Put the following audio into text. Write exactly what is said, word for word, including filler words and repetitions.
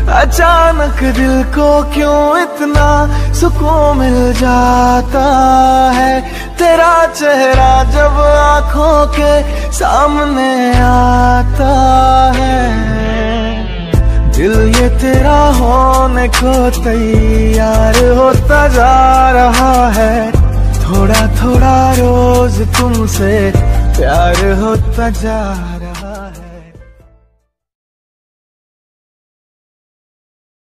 अचानक दिल को क्यों इतना सुकून मिल जाता है। तेरा चेहरा जब आँखों के सामने आता है, दिल ये तेरा होने को तैयार होता जा रहा है। थोड़ा थोड़ा रोज तुमसे प्यार होता जा